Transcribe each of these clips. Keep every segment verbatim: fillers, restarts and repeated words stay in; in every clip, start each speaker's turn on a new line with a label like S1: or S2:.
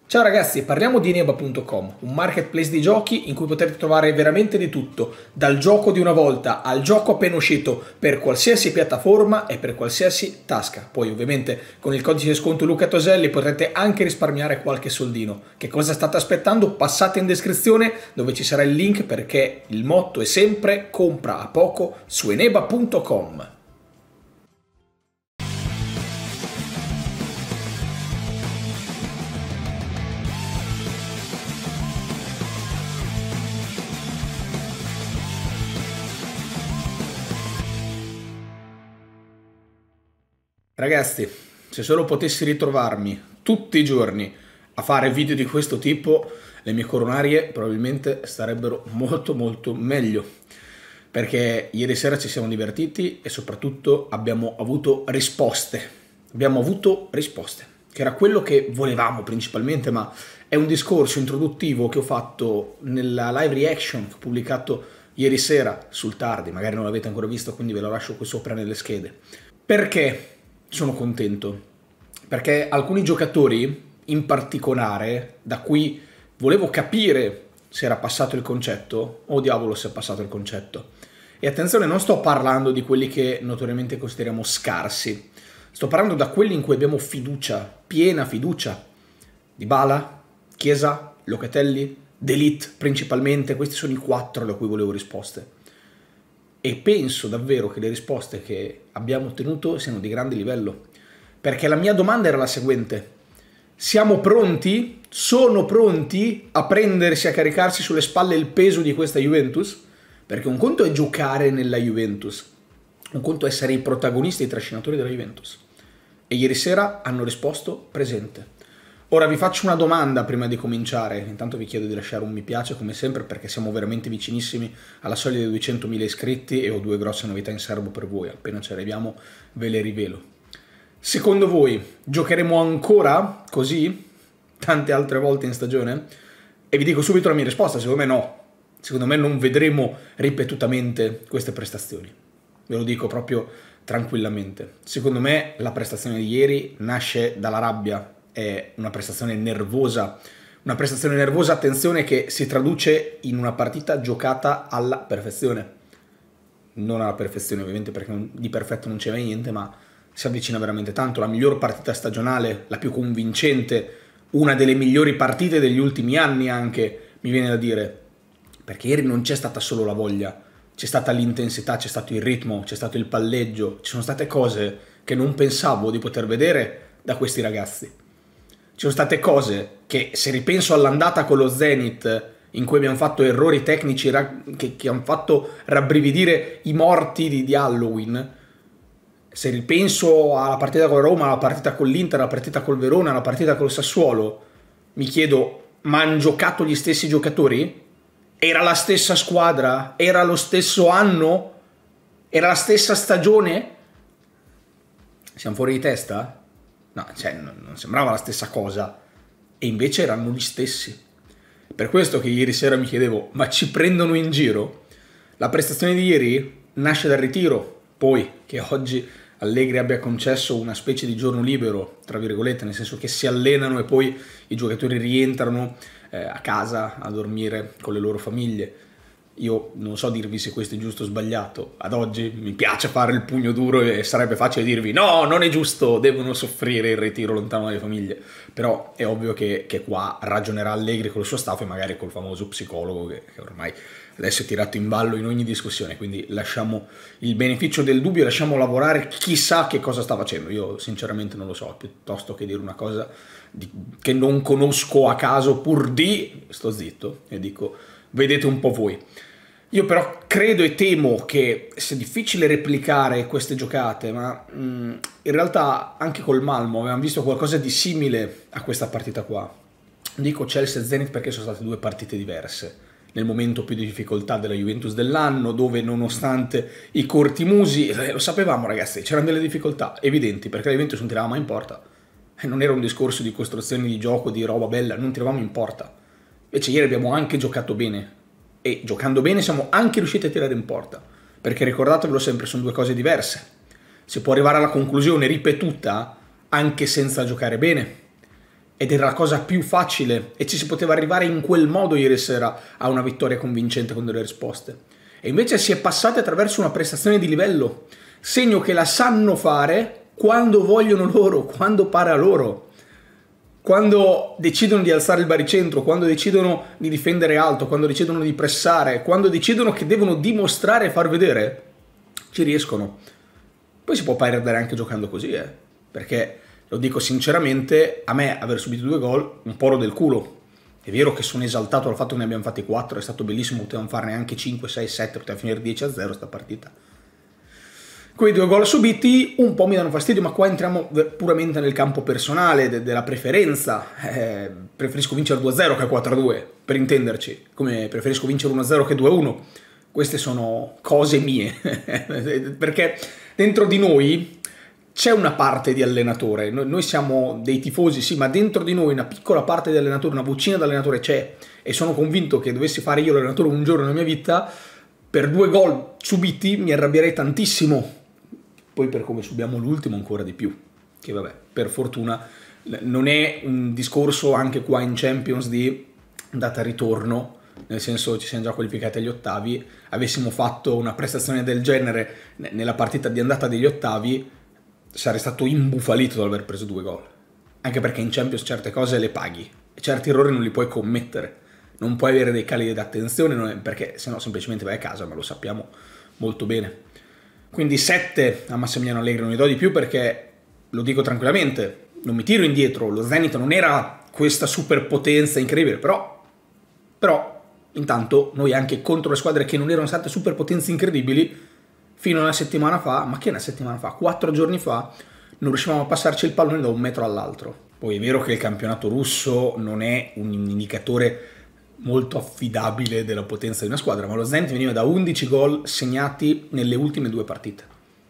S1: Ciao ragazzi, parliamo di Neba punto com, un marketplace di giochi in cui potete trovare veramente di tutto, dal gioco di una volta al gioco appena uscito per qualsiasi piattaforma e per qualsiasi tasca. Poi ovviamente con il codice sconto Luca Toselli potrete anche risparmiare qualche soldino. Che cosa state aspettando? Passate in descrizione dove ci sarà il link, perché il motto è sempre compra a poco su Neba punto com. Ragazzi, se solo potessi ritrovarmi tutti i giorni a fare video di questo tipo, le mie coronarie probabilmente starebbero molto molto meglio, perché ieri sera ci siamo divertiti e soprattutto abbiamo avuto risposte. Abbiamo avuto risposte, che era quello che volevamo principalmente, ma è un discorso introduttivo che ho fatto nella live reaction che ho pubblicato ieri sera sul tardi, magari non l'avete ancora visto, quindi ve lo lascio qui sopra nelle schede. Perché sono contento? Perché alcuni giocatori in particolare, da cui volevo capire se era passato il concetto, oh diavolo se è passato il concetto. E attenzione, non sto parlando di quelli che notoriamente consideriamo scarsi, sto parlando da quelli in cui abbiamo fiducia, piena fiducia. Dybala, Chiesa, Locatelli, De Ligt principalmente, questi sono i quattro da cui volevo risposte. E penso davvero che le risposte che abbiamo ottenuto siano di grande livello, perché la mia domanda era la seguente: siamo pronti? Sono pronti a prendersi, a caricarsi sulle spalle il peso di questa Juventus? Perché un conto è giocare nella Juventus, un conto è essere i protagonisti e i trascinatori della Juventus. E ieri sera hanno risposto presente. Ora vi faccio una domanda prima di cominciare, intanto vi chiedo di lasciare un mi piace come sempre, perché siamo veramente vicinissimi alla soglia dei duecentomila iscritti e ho due grosse novità in serbo per voi, appena ci arriviamo ve le rivelo. Secondo voi giocheremo ancora così tante altre volte in stagione? E vi dico subito la mia risposta: secondo me no, secondo me non vedremo ripetutamente queste prestazioni, ve lo dico proprio tranquillamente. Secondo me la prestazione di ieri nasce dalla rabbia. È una prestazione nervosa, una prestazione nervosa, attenzione, che si traduce in una partita giocata alla perfezione. Non alla perfezione ovviamente, perché di perfetto non c'è mai niente, ma si avvicina veramente tanto. La miglior partita stagionale, la più convincente, una delle migliori partite degli ultimi anni anche, mi viene da dire, perché ieri non c'è stata solo la voglia, c'è stata l'intensità, c'è stato il ritmo, c'è stato il palleggio, ci sono state cose che non pensavo di poter vedere da questi ragazzi. Ci sono state cose che, se ripenso all'andata con lo Zenit, in cui abbiamo fatto errori tecnici che, che hanno fatto rabbrividire i morti di, di Halloween, se ripenso alla partita con Roma, alla partita con l'Inter, alla partita col Verona, alla partita col Sassuolo, mi chiedo, ma hanno giocato gli stessi giocatori? Era la stessa squadra? Era lo stesso anno? Era la stessa stagione? Siamo fuori di testa? No, cioè non sembrava la stessa cosa, e invece erano gli stessi. Per questo che ieri sera mi chiedevo, ma ci prendono in giro? La prestazione di ieri nasce dal ritiro, poi che oggi Allegri abbia concesso una specie di giorno libero, tra virgolette, nel senso che si allenano e poi i giocatori rientrano eh, a casa a dormire con le loro famiglie. Io non so dirvi se questo è giusto o sbagliato. Ad oggi mi piace fare il pugno duro e sarebbe facile dirvi no, non è giusto, devono soffrire il ritiro lontano dalle famiglie. Però è ovvio che, che qua ragionerà Allegri con il suo staff e magari col famoso psicologo che, che ormai adesso è tirato in ballo in ogni discussione. Quindi lasciamo il beneficio del dubbio, lasciamo lavorare, chissà che cosa sta facendo. Io sinceramente non lo so, piuttosto che dire una cosa di, che non conosco a caso, pur di, sto zitto e dico vedete un po' voi. Io però credo e temo che sia difficile replicare queste giocate, ma mh, in realtà anche col Malmo avevamo visto qualcosa di simile a questa partita qua. Dico Chelsea e Zenit perché sono state due partite diverse, nel momento più di difficoltà della Juventus dell'anno, dove nonostante i corti musi, eh, lo sapevamo ragazzi, c'erano delle difficoltà evidenti, perché la Juventus non tirava mai in porta. E non era un discorso di costruzioni di gioco, di roba bella, non tiravamo in porta. Invece ieri abbiamo anche giocato bene, e giocando bene siamo anche riusciti a tirare in porta, perché ricordatevelo sempre, sono due cose diverse. Si può arrivare alla conclusione ripetuta anche senza giocare bene, ed era la cosa più facile e ci si poteva arrivare in quel modo ieri sera a una vittoria convincente con delle risposte. E invece si è passati attraverso una prestazione di livello, segno che la sanno fare quando vogliono loro, quando pare a loro. Quando decidono di alzare il baricentro, quando decidono di difendere alto, quando decidono di pressare, quando decidono che devono dimostrare e far vedere, ci riescono. Poi si può perdere anche giocando così, eh? Perché, lo dico sinceramente, a me aver subito due gol un po' ro del culo. È vero che sono esaltato dal fatto che ne abbiamo fatti quattro, è stato bellissimo, potevamo farne anche cinque, sei, sette, poteva finire dieci a zero sta partita. Quei due gol subiti un po' mi danno fastidio, ma qua entriamo puramente nel campo personale, de della preferenza. Eh, preferisco vincere due a zero che quattro a due, per intenderci, come preferisco vincere uno a zero che due a uno. Queste sono cose mie, perché dentro di noi c'è una parte di allenatore, noi siamo dei tifosi, sì, ma dentro di noi una piccola parte di allenatore, una vocina di allenatore c'è, e sono convinto che dovessi fare io l'allenatore un giorno nella mia vita, per due gol subiti mi arrabbierei tantissimo. Poi per come subiamo l'ultimo ancora di più, che vabbè, per fortuna non è un discorso anche qua in Champions di andata e ritorno, nel senso ci siamo già qualificati agli ottavi, avessimo fatto una prestazione del genere nella partita di andata degli ottavi, sarei stato imbufalito dall'aver preso due gol, anche perché in Champions certe cose le paghi e certi errori non li puoi commettere, non puoi avere dei cali di attenzione perché sennò semplicemente vai a casa, ma lo sappiamo molto bene. Quindi sette a Massimiliano Allegri, non ne do di più perché, lo dico tranquillamente, non mi tiro indietro, lo Zenit non era questa superpotenza incredibile, però, però intanto noi anche contro le squadre che non erano state superpotenze incredibili, fino a una settimana fa, ma che una settimana fa, quattro giorni fa, non riuscivamo a passarci il pallone da un metro all'altro. Poi è vero che il campionato russo non è un indicatore molto affidabile della potenza di una squadra, ma lo Zenit veniva da undici gol segnati nelle ultime due partite.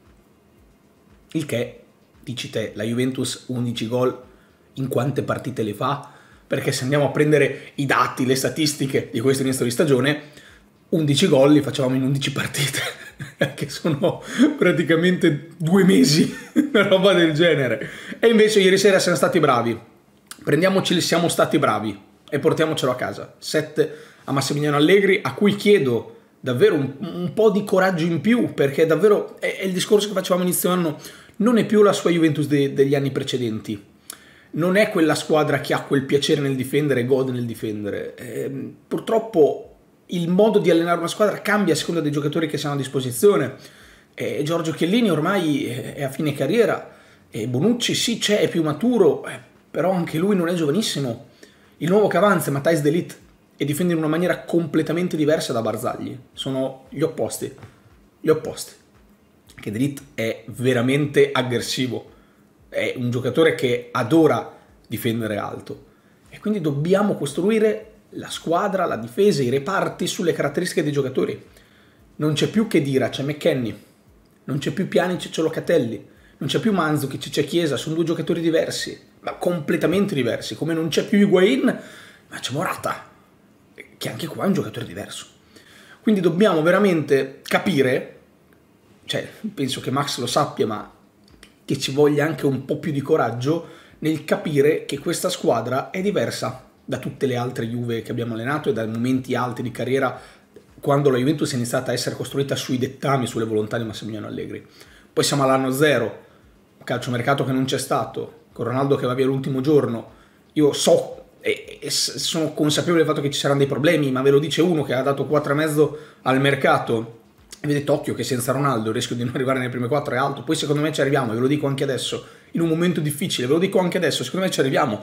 S1: Il che, dici te, la Juventus undici gol in quante partite le fa? Perché se andiamo a prendere i dati, le statistiche di questo inizio di stagione, undici gol li facevamo in undici partite, che sono praticamente due mesi, una roba del genere. E invece ieri sera siamo stati bravi, prendiamoci, siamo stati bravi, e portiamocelo a casa. sette a Massimiliano Allegri, a cui chiedo davvero un, un po' di coraggio in più, perché davvero è, è il discorso che facevamo inizio anno, non è più la sua Juventus de, degli anni precedenti, non è quella squadra che ha quel piacere nel difendere e gode nel difendere. Eh, purtroppo il modo di allenare una squadra cambia a seconda dei giocatori che si hanno a disposizione. Eh, Giorgio Chiellini ormai è a fine carriera, e Bonucci sì c'è, è più maturo, eh, però anche lui non è giovanissimo. Il nuovo che avanza è Matthijs de Ligt e difende in una maniera completamente diversa da Barzagli. Sono gli opposti. Gli opposti. Che de Ligt è veramente aggressivo. È un giocatore che adora difendere alto. E quindi dobbiamo costruire la squadra, la difesa, i reparti sulle caratteristiche dei giocatori. Non c'è più Khedira, c'è McKennie. Non c'è più Pjanic, c'è Locatelli. Non c'è più Mandzukic, c'è Chiesa. Sono due giocatori diversi, ma completamente diversi, come non c'è più Higuain, ma c'è Morata, che anche qua è un giocatore diverso. Quindi dobbiamo veramente capire, cioè penso che Max lo sappia, ma che ci voglia anche un po' più di coraggio nel capire che questa squadra è diversa da tutte le altre Juve che abbiamo allenato e dai momenti alti di carriera, quando la Juventus è iniziata a essere costruita sui dettami, sulle volontà di Massimiliano Allegri. Poi siamo all'anno zero, calciomercato che non c'è stato, con Ronaldo che va via l'ultimo giorno. Io so e, e sono consapevole del fatto che ci saranno dei problemi, ma ve lo dice uno che ha dato quattro e mezzo al mercato e vedete occhio che senza Ronaldo il rischio di non arrivare nelle prime quattro è alto. Poi secondo me ci arriviamo, ve lo dico anche adesso, in un momento difficile, ve lo dico anche adesso, secondo me ci arriviamo,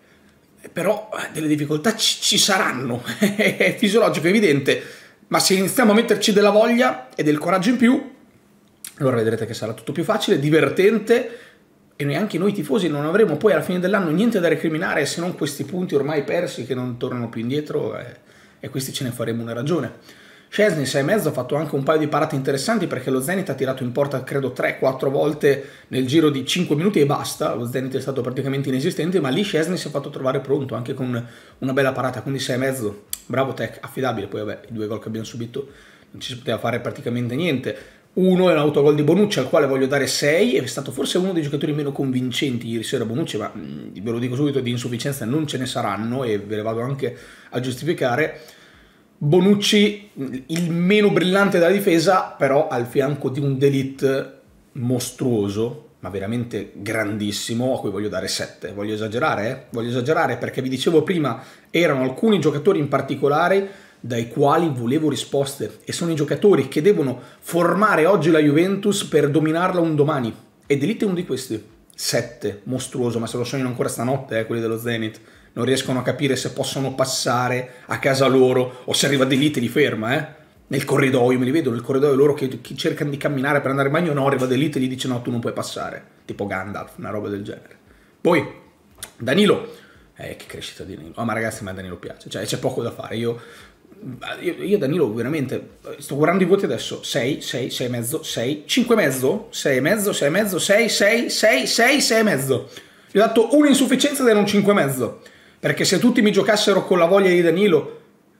S1: però delle difficoltà ci, ci saranno, è fisiologico, è evidente, ma se iniziamo a metterci della voglia e del coraggio in più, allora vedrete che sarà tutto più facile, divertente, e neanche noi tifosi non avremo poi alla fine dell'anno niente da recriminare se non questi punti ormai persi che non tornano più indietro, e, e questi ce ne faremo una ragione. Szczęsny sei e mezzo ha fatto anche un paio di parate interessanti, perché lo Zenit ha tirato in porta credo tre quattro volte nel giro di cinque minuti e basta. Lo Zenit è stato praticamente inesistente, ma lì Szczęsny si è fatto trovare pronto anche con una bella parata, quindi sei e mezzo, bravo Tech, affidabile. Poi vabbè, i due gol che abbiamo subito non ci si poteva fare praticamente niente. Uno è un autogol di Bonucci al quale voglio dare sei, è stato forse uno dei giocatori meno convincenti ieri sera Bonucci, ma mh, ve lo dico subito, di insufficienza non ce ne saranno e ve le vado anche a giustificare. Bonucci il meno brillante della difesa, però al fianco di un De Ligt mostruoso, ma veramente grandissimo, a cui voglio dare sette. Voglio esagerare? Eh? Voglio esagerare perché vi dicevo prima, erano alcuni giocatori in particolare dai quali volevo risposte, e sono i giocatori che devono formare oggi la Juventus per dominarla un domani, e De Ligt è uno di questi. sette, mostruoso, ma se lo sognano ancora stanotte eh, quelli dello Zenit, non riescono a capire se possono passare a casa loro o se arriva De Ligt e li ferma, eh? Nel corridoio, me li vedo nel corridoio loro che, che cercano di camminare per andare in bagno, no, arriva De Ligt e gli dice no, tu non puoi passare, tipo Gandalf, una roba del genere. Poi Danilo, eh, che crescita di Danilo, oh, ma ragazzi, ma Danilo piace, cioè c'è poco da fare. Io Io, io Danilo veramente sto guardando i voti adesso, sei, sei, sei e mezzo, sei, cinque e mezzo, sei e mezzo, sei e mezzo, sei, sei, sei, sei, sei e mezzo. Gli ho dato un'insufficienza ed era un cinque e mezzo, perché se tutti mi giocassero con la voglia di Danilo,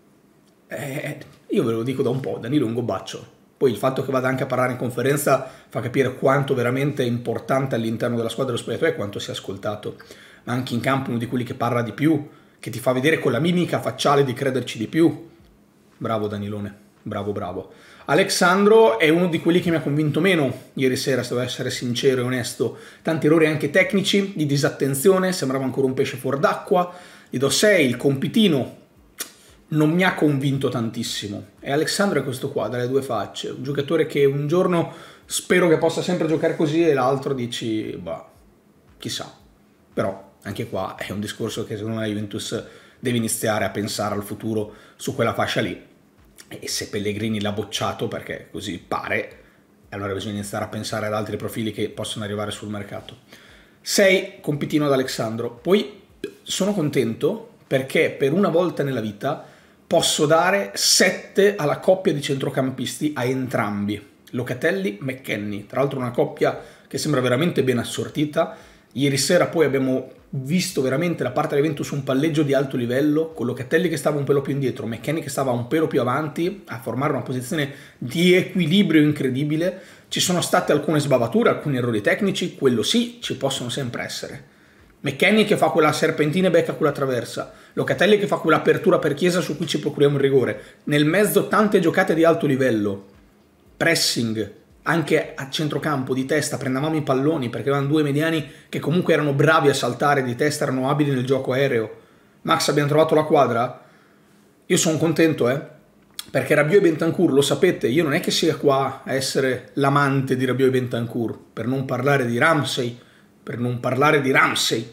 S1: eh, io ve lo dico da un po', Danilo è un gobbaccio. Poi il fatto che vada anche a parlare in conferenza fa capire quanto veramente è importante all'interno della squadra dello spogliatoio e quanto sia ascoltato, ma anche in campo uno di quelli che parla di più, che ti fa vedere con la mimica facciale di crederci di più. Bravo Danilone, bravo bravo. Alexandro è uno di quelli che mi ha convinto meno ieri sera, se devo essere sincero e onesto. Tanti errori anche tecnici, di disattenzione, sembrava ancora un pesce fuor d'acqua. Gli do sei, il compitino non mi ha convinto tantissimo. E Alexandro è questo qua, dalle due facce. Un giocatore che un giorno spero che possa sempre giocare così e l'altro dici, bah, chissà. Però anche qua è un discorso che secondo me la Juventus deve iniziare a pensare al futuro su quella fascia lì, e se Pellegrini l'ha bocciato perché così pare, allora bisogna iniziare a pensare ad altri profili che possono arrivare sul mercato. sei, compitino ad Alexandro. Poi sono contento perché per una volta nella vita posso dare sette alla coppia di centrocampisti, a entrambi, Locatelli, McKennie, tra l'altro una coppia che sembra veramente ben assortita. Ieri sera poi abbiamo visto veramente la parte della Juventus un palleggio di alto livello, con Locatelli che stava un pelo più indietro, McKennie che stava un pelo più avanti, a formare una posizione di equilibrio incredibile. Ci sono state alcune sbavature, alcuni errori tecnici, quello sì, ci possono sempre essere. McKennie che fa quella serpentina e becca quella traversa, Locatelli che fa quell'apertura per Chiesa su cui ci procuriamo il rigore. Nel mezzo tante giocate di alto livello, pressing, anche a centrocampo, di testa, prendevamo i palloni perché avevano due mediani che comunque erano bravi a saltare di testa, erano abili nel gioco aereo. Max, abbiamo trovato la quadra? Io sono contento, eh? Perché Rabiot e Bentancur, lo sapete, io non è che sia qua a essere l'amante di Rabiot e Bentancur, per non parlare di Ramsey, per non parlare di Ramsey.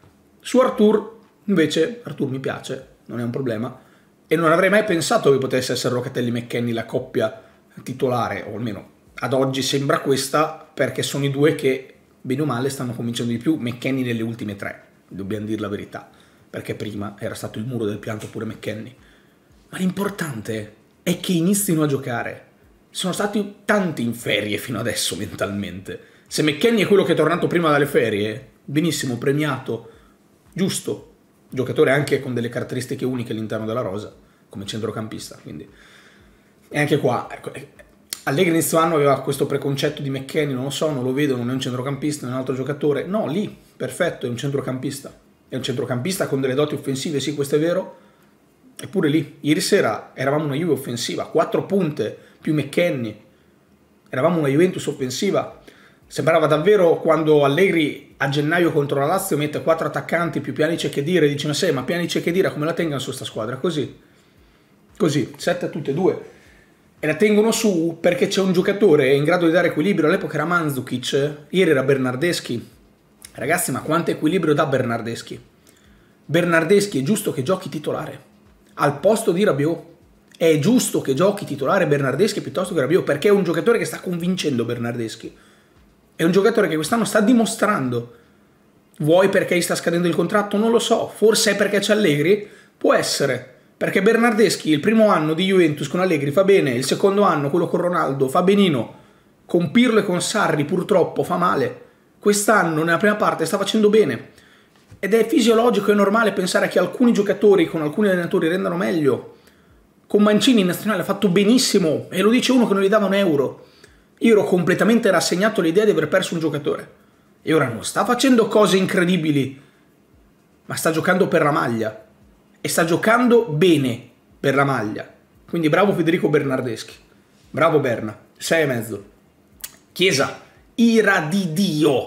S1: Su Arthur, invece, Arthur mi piace, non è un problema, e non avrei mai pensato che potesse essere Locatelli-McKennie la coppia titolare, o almeno ad oggi sembra questa, perché sono i due che, bene o male, stanno convincendo di più. McKennie nelle ultime tre, dobbiamo dire la verità, perché prima era stato il muro del pianto pure McKennie. Ma l'importante è che inizino a giocare. Sono stati tanti in ferie fino adesso mentalmente. Se McKennie è quello che è tornato prima dalle ferie, benissimo, premiato, giusto, giocatore anche con delle caratteristiche uniche all'interno della rosa, come centrocampista, quindi. E anche qua, ecco, Allegri inizio anno aveva questo preconcetto di McKennie, non lo so, non lo vedo, non è un centrocampista, non è un altro giocatore. No, lì, perfetto, è un centrocampista. È un centrocampista con delle doti offensive, sì, questo è vero. Eppure lì, ieri sera eravamo una Juve offensiva, quattro punte più McKennie. Eravamo una Juventus offensiva. Sembrava davvero quando Allegri a gennaio contro la Lazio mette quattro attaccanti più Pjanic e Khedira e dice ma sei, ma Pjanic e Khedira come la tengono su sta squadra? Così. Così, sette a tutte e due. E la tengono su perché c'è un giocatore in grado di dare equilibrio. All'epoca era Mandzukic, ieri era Bernardeschi. Ragazzi, ma quanto equilibrio dà Bernardeschi? Bernardeschi è giusto che giochi titolare al posto di Rabiot. È giusto che giochi titolare Bernardeschi piuttosto che Rabiot, perché è un giocatore che sta convincendo Bernardeschi. È un giocatore che quest'anno sta dimostrando. Vuoi perché gli sta scadendo il contratto? Non lo so. Forse è perché c'è Allegri? Può essere. Perché Bernardeschi il primo anno di Juventus con Allegri fa bene, il secondo anno, quello con Ronaldo, fa benino. Con Pirlo e con Sarri purtroppo fa male. Quest'anno nella prima parte sta facendo bene. Ed è fisiologico e normale pensare che alcuni giocatori con alcuni allenatori rendano meglio. Con Mancini in nazionale ha fatto benissimo, e lo dice uno che non gli dava un euro. Io ero completamente rassegnato all'idea di aver perso un giocatore. E ora non sta facendo cose incredibili, ma sta giocando per la maglia. E sta giocando bene per la maglia. Quindi bravo Federico Bernardeschi. Bravo Berna. sei e mezzo. Chiesa. Ira di Dio.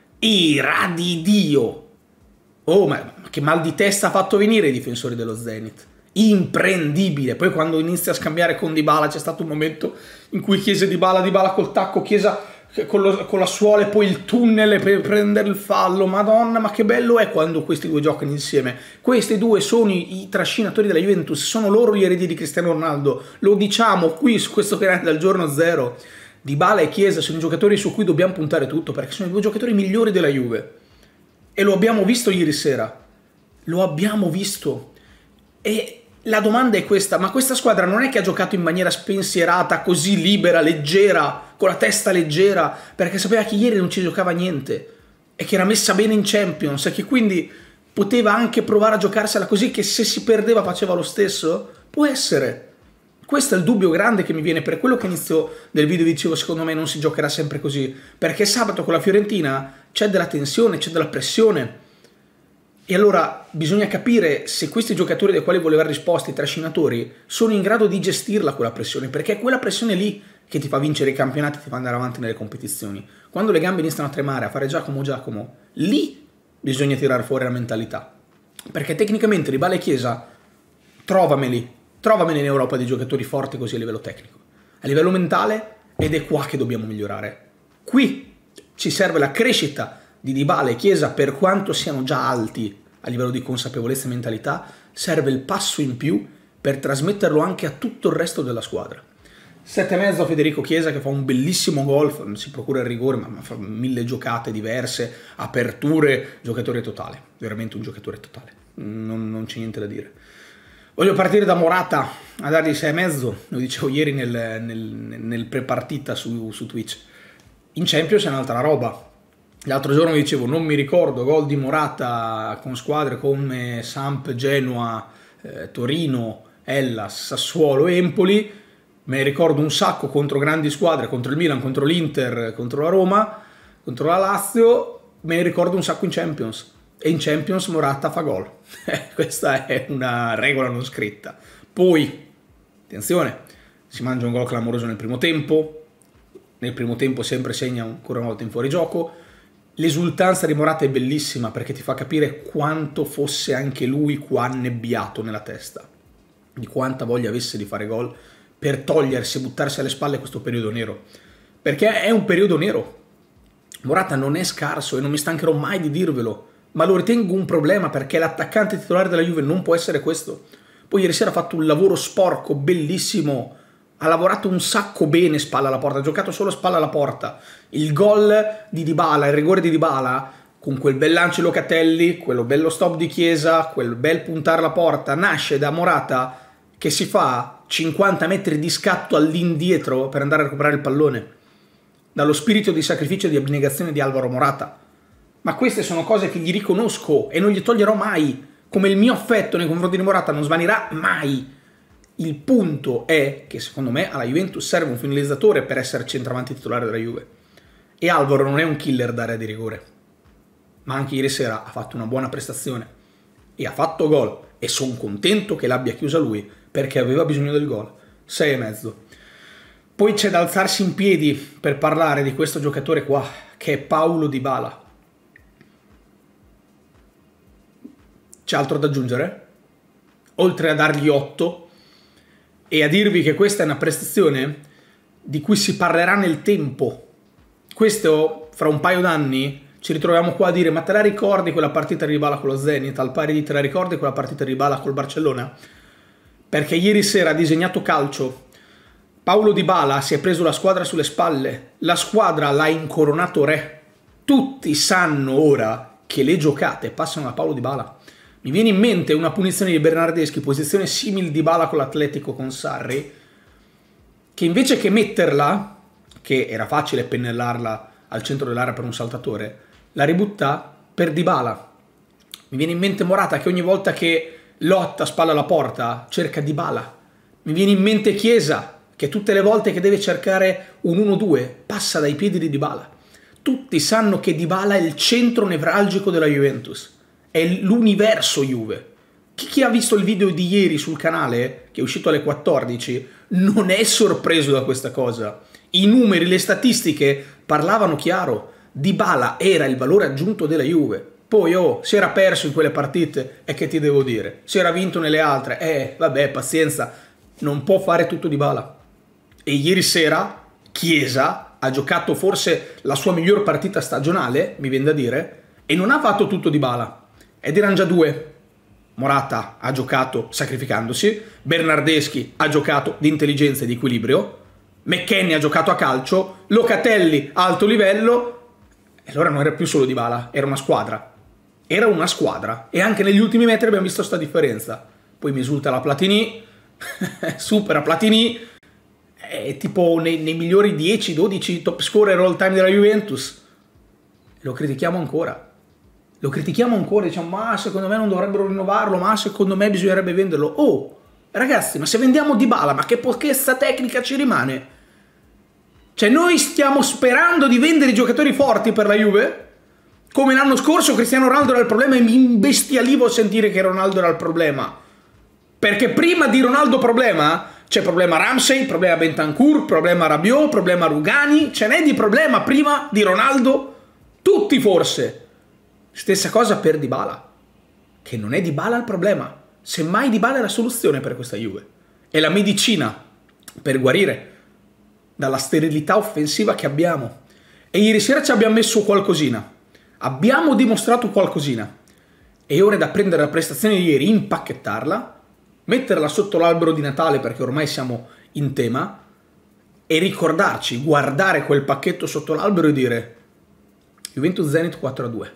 S1: Ira di Dio. Oh, ma che mal di testa ha fatto venire i difensori dello Zenit. Imprendibile. Poi quando inizia a scambiare con Dybala c'è stato un momento in cui Chiesa e Dybala, Dybala col tacco, Chiesa con, lo, con la suola e poi il tunnel per prendere il fallo. Madonna, ma che bello è quando questi due giocano insieme. Questi due sono i, i trascinatori della Juventus, sono loro gli eredi di Cristiano Ronaldo. Lo diciamo qui su questo canale dal giorno zero. Dybala e Chiesa sono i giocatori su cui dobbiamo puntare tutto, perché sono i due giocatori migliori della Juve. E lo abbiamo visto ieri sera. Lo abbiamo visto. E la domanda è questa, ma questa squadra non è che ha giocato in maniera spensierata, così libera, leggera, con la testa leggera, perché sapeva che ieri non ci giocava niente e che era messa bene in Champions e che quindi poteva anche provare a giocarsela così, che se si perdeva faceva lo stesso? Può essere. Questo è il dubbio grande che mi viene, per quello che all'inizio del video dicevo secondo me non si giocherà sempre così, perché sabato con la Fiorentina c'è della tensione, c'è della pressione. E allora bisogna capire se questi giocatori dai quali voleva risposte, i trascinatori, sono in grado di gestirla quella pressione, perché è quella pressione lì che ti fa vincere i campionati, ti fa andare avanti nelle competizioni. Quando le gambe iniziano a tremare, a fare Giacomo Giacomo, lì bisogna tirare fuori la mentalità. Perché tecnicamente Dybala e Chiesa, trovameli, trovameli in Europa dei giocatori forti così a livello tecnico. A livello mentale, ed è qua che dobbiamo migliorare. Qui ci serve la crescita di Dybala e Chiesa, per quanto siano già alti a livello di consapevolezza e mentalità, serve il passo in più per trasmetterlo anche a tutto il resto della squadra. sette e mezzo a Federico Chiesa, che fa un bellissimo gol, si procura il rigore, ma fa mille giocate diverse, aperture, giocatore totale, veramente un giocatore totale, non, non c'è niente da dire. Voglio partire da Morata a dargli sei e mezzo, lo dicevo ieri nel, nel, nel pre-partita su, su Twitch. In Champions è un'altra roba. L'altro giorno dicevo, non mi ricordo gol di Morata con squadre come Samp, Genoa, eh, Torino, Hellas, Sassuolo, Empoli. Me ne ricordo un sacco contro grandi squadre, contro il Milan, contro l'Inter, contro la Roma, contro la Lazio. Me ne ricordo un sacco in Champions. E in Champions Morata fa gol. Questa è una regola non scritta. Poi, attenzione, si mangia un gol clamoroso nel primo tempo. Nel primo tempo sempre segna ancora una volta in fuorigioco. L'esultanza di Morata è bellissima perché ti fa capire quanto fosse anche lui qua annebbiato nella testa, di quanta voglia avesse di fare gol per togliersi e buttarsi alle spalle questo periodo nero, perché è un periodo nero. Morata non è scarso e non mi stancherò mai di dirvelo, ma lo ritengo un problema perché l'attaccante titolare della Juve non può essere questo. Poi ieri sera ha fatto un lavoro sporco, bellissimo, ha lavorato un sacco bene spalla alla porta, ha giocato solo spalla alla porta. Il gol di Dybala, il rigore di Dybala, con quel bel lancio di Locatelli, quello bello stop di Chiesa, quel bel puntare alla porta, nasce da Morata che si fa cinquanta metri di scatto all'indietro per andare a recuperare il pallone, dallo spirito di sacrificio e di abnegazione di Alvaro Morata. Ma queste sono cose che gli riconosco e non gli toglierò mai, come il mio affetto nei confronti di Morata non svanirà mai. Il punto è che secondo me alla Juventus serve un finalizzatore per essere centravanti titolare della Juve. E Alvaro non è un killer d'area di rigore. Ma anche ieri sera ha fatto una buona prestazione. E ha fatto gol. E sono contento che l'abbia chiusa lui perché aveva bisogno del gol. sei e mezzo. Poi c'è da alzarsi in piedi per parlare di questo giocatore qua, che è Paulo Dybala. C'è altro da aggiungere? Oltre a dargli otto e a dirvi che questa è una prestazione di cui si parlerà nel tempo. Questo, fra un paio d'anni, ci ritroviamo qua a dire: ma te la ricordi quella partita di Dybala con lo Zenit? Al pari di te la ricordi quella partita di Dybala col Barcellona? Perché ieri sera ha disegnato calcio. Paulo Dybala si è preso la squadra sulle spalle. La squadra l'ha incoronato re. Tutti sanno ora che le giocate passano a Paulo Dybala. Mi viene in mente una punizione di Bernardeschi, posizione simile di Dybala con l'Atletico con Sarri, che invece che metterla, che era facile pennellarla al centro dell'area per un saltatore, la ributta per Dybala. Mi viene in mente Morata che ogni volta che lotta spalla alla porta cerca Dybala. Mi viene in mente Chiesa che tutte le volte che deve cercare un uno due passa dai piedi di Dybala. Tutti sanno che Dybala è il centro nevralgico della Juventus, è l'universo Juve. Chi, chi ha visto il video di ieri sul canale, che è uscito alle quattordici, non è sorpreso da questa cosa. I numeri, le statistiche parlavano chiaro. Dybala era il valore aggiunto della Juve. Poi, oh, si era perso in quelle partite, e che ti devo dire? Si era vinto nelle altre, eh, vabbè, pazienza, non può fare tutto Dybala. E ieri sera Chiesa ha giocato forse la sua miglior partita stagionale, mi viene da dire, e non ha fatto tutto Dybala. Ed erano già due. Morata ha giocato sacrificandosi, Bernardeschi ha giocato di intelligenza e di equilibrio, McKennie ha giocato a calcio, Locatelli a alto livello, e allora non era più solo Dybala, era una squadra. Era una squadra. E anche negli ultimi metri abbiamo visto questa differenza. Poi mi esulta la Platini, supera Platini, è tipo nei, nei migliori dieci dodici top scorer all time della Juventus. Lo critichiamo ancora. Lo critichiamo ancora, diciamo, ma secondo me non dovrebbero rinnovarlo, ma secondo me bisognerebbe venderlo. Oh, ragazzi, ma se vendiamo Dybala, ma che pochezza tecnica ci rimane? Cioè, noi stiamo sperando di vendere i giocatori forti per la Juve? Come l'anno scorso Cristiano Ronaldo era il problema e mi imbestialivo a sentire che Ronaldo era il problema. Perché prima di Ronaldo problema c'è problema Ramsey, problema Bentancur, problema Rabiot, problema Rugani. Ce n'è di problema prima di Ronaldo? Tutti forse. Stessa cosa per Dybala, che non è Dybala il problema, semmai Dybala è la soluzione per questa Juve, è la medicina per guarire dalla sterilità offensiva che abbiamo. E ieri sera ci abbiamo messo qualcosina, abbiamo dimostrato qualcosina, e ora è da prendere la prestazione di ieri, impacchettarla, metterla sotto l'albero di Natale perché ormai siamo in tema, e ricordarci, guardare quel pacchetto sotto l'albero e dire Juventus Zenit quattro a due.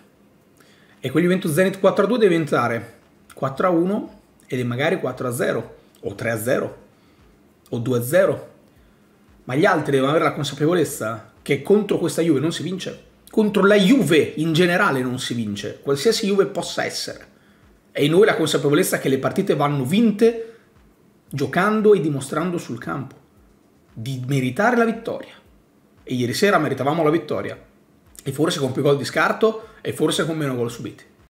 S1: E quel Juventus Zenit quattro a due deve diventare quattro a uno ed magari quattro a zero o tre a zero o due a zero. Ma gli altri devono avere la consapevolezza che contro questa Juve non si vince. Contro la Juve in generale non si vince, qualsiasi Juve possa essere. E in noi la consapevolezza che le partite vanno vinte giocando e dimostrando sul campo di meritare la vittoria. E ieri sera meritavamo la vittoria. E forse con più gol di scarto e forse con meno gol subiti.